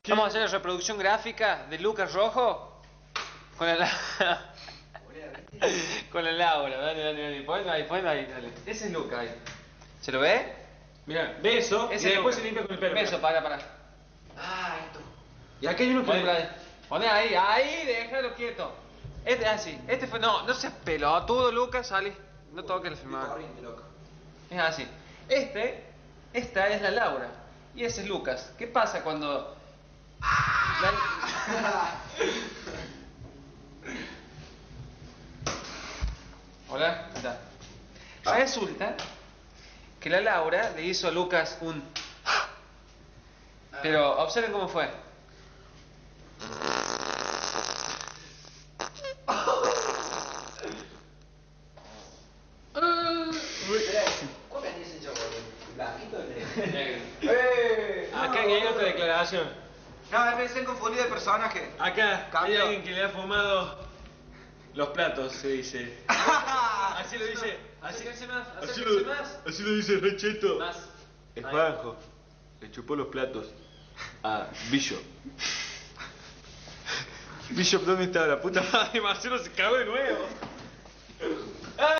Vamos a hacer la reproducción gráfica de Lucas Rojo con la con la Laura. Dale. Ponlo ahí, dale. Ese es Lucas ahí. ¿Se lo ve? Mira, beso y después se limpia con el pelo. Beso, para. Ah, esto. Y aquí hay uno que... Poné ahí, déjalo quieto. Este, así, este fue, no seas pelotudo, Lucas, salí. No toques el filmador. Es así. Esta es la Laura. Y ese es Lucas. ¿Qué pasa cuando... Hola, está. Resulta que la Laura le hizo a Lucas un... Pero observen cómo fue. Acá hay otra declaración. No, me he confundido de personaje. Acá hay Cambio. alguien que le ha fumado los platos, se dice. Así lo dice. Acérquense más, Así acérquense más. así lo dice Recheto. Más. Es Juanjo. Le chupó los platos a Bishop. Bishop, ¿dónde está? La puta madre, Marcelo se cagó de nuevo.